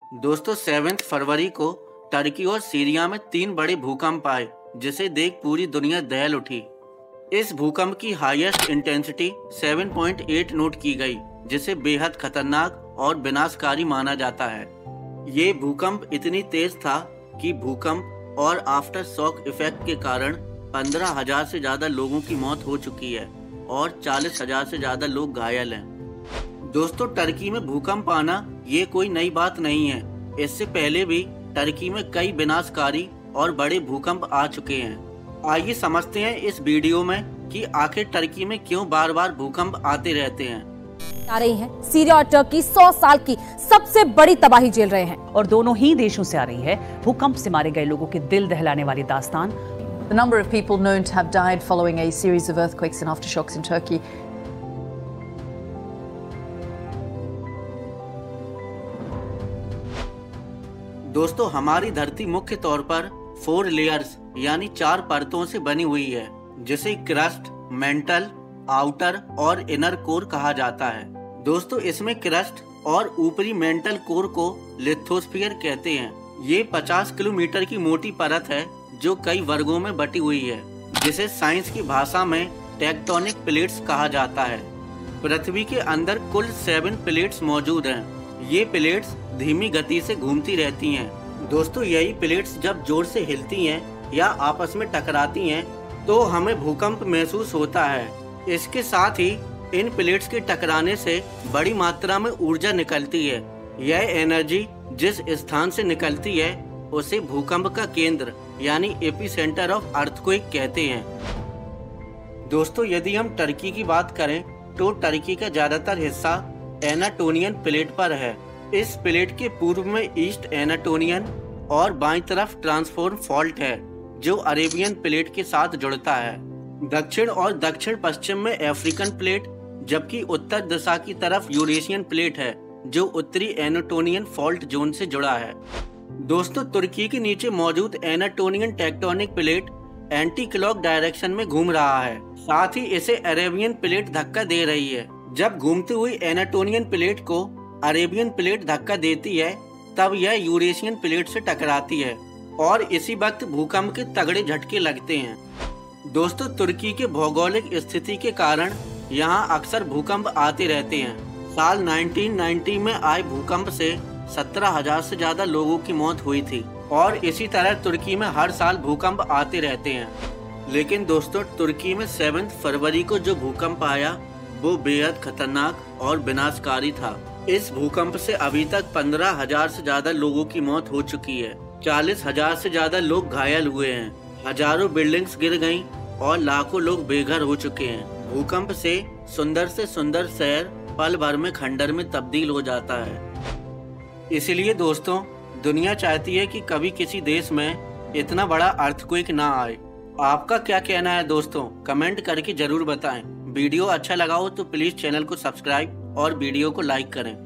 दोस्तों 7 फरवरी को टर्की और सीरिया में 3 बड़े भूकंप आए, जिसे देख पूरी दुनिया दहल उठी। इस भूकंप की हाईएस्ट इंटेंसिटी 7.8 नोट की गई, जिसे बेहद खतरनाक और विनाशकारी माना जाता है। ये भूकंप इतनी तेज था कि भूकंप और आफ्टर शॉक इफेक्ट के कारण 15,000 से ज्यादा लोगों की मौत हो चुकी है और 40,000 से ज्यादा लोग घायल हैं। दोस्तों टर्की में भूकंप आना ये कोई नई बात नहीं है। इससे पहले भी टर्की में कई विनाशकारी और बड़े भूकंप आ चुके हैं। आइए समझते हैं इस वीडियो में कि आखिर टर्की में क्यों बार बार भूकंप आते रहते हैं। आ रही है सीरिया और टर्की 100 साल की सबसे बड़ी तबाही झेल रहे हैं और दोनों ही देशों से आ रही है भूकंप से मारे गए लोगों के दिल दहलाने वाली दास्तान। The number of people known to have died following a series of earthquakes and aftershocks in Turkey. दोस्तों हमारी धरती मुख्य तौर पर 4 लेयर्स यानी 4 परतों से बनी हुई है, जिसे क्रस्ट, मेंटल, आउटर और इनर कोर कहा जाता है। दोस्तों इसमें क्रस्ट और ऊपरी मेंटल कोर को लिथोस्फीयर कहते हैं। ये 50 किलोमीटर की मोटी परत है जो कई वर्गों में बटी हुई है, जिसे साइंस की भाषा में टेक्टोनिक प्लेट्स कहा जाता है। पृथ्वी के अंदर कुल 7 प्लेट्स मौजूद हैं। ये प्लेट्स धीमी गति से घूमती रहती हैं। दोस्तों यही प्लेट्स जब जोर से हिलती हैं या आपस में टकराती हैं तो हमें भूकंप महसूस होता है। इसके साथ ही इन प्लेट्स के टकराने से बड़ी मात्रा में ऊर्जा निकलती है। यह एनर्जी जिस स्थान से निकलती है उसे भूकंप का केंद्र यानी एपिसेंटर ऑफ अर्थक्वेक कहते हैं। दोस्तों यदि हम टर्की की बात करें तो टर्की का ज्यादातर हिस्सा एनाटोलियन प्लेट पर है। इस प्लेट के पूर्व में ईस्ट एनाटोलियन और बाईं तरफ ट्रांसफॉर्म फॉल्ट है जो अरेबियन प्लेट के साथ जुड़ता है। दक्षिण और दक्षिण पश्चिम में अफ्रीकन प्लेट, जबकि उत्तर दिशा की तरफ यूरेशियन प्लेट है जो उत्तरी एनाटोलियन फॉल्ट जोन से जुड़ा है। दोस्तों तुर्की के नीचे मौजूद Anatolian tectonic plate anti clock direction में घूम रहा है, साथ ही इसे अरेबियन प्लेट धक्का दे रही है। जब घूमती हुई एनाटोलियन प्लेट को अरेबियन प्लेट धक्का देती है तब यह यूरेशियन प्लेट से टकराती है और इसी वक्त भूकंप के तगड़े झटके लगते हैं। दोस्तों तुर्की के भौगोलिक स्थिति के कारण यहाँ अक्सर भूकंप आते रहते हैं। साल 1990 में आए भूकंप से 17,000 से ज्यादा लोगों की मौत हुई थी और इसी तरह तुर्की में हर साल भूकंप आते रहते हैं। लेकिन दोस्तों तुर्की में 7 फरवरी को जो भूकंप आया वो बेहद खतरनाक और विनाशकारी था। इस भूकंप से अभी तक 15,000 से ज्यादा लोगों की मौत हो चुकी है। 40,000 से ज्यादा लोग घायल हुए हैं। हजारों बिल्डिंग्स गिर गईं और लाखों लोग बेघर हो चुके हैं। भूकंप से सुंदर शहर पल भर में खंडर में तब्दील हो जाता है। इसलिए दोस्तों दुनिया चाहती है कि कभी किसी देश में इतना बड़ा अर्थक्वेक ना आए। आपका क्या कहना है दोस्तों, कमेंट करके जरूर बताएं। वीडियो अच्छा लगा हो तो प्लीज चैनल को सब्सक्राइब और वीडियो को लाइक करें।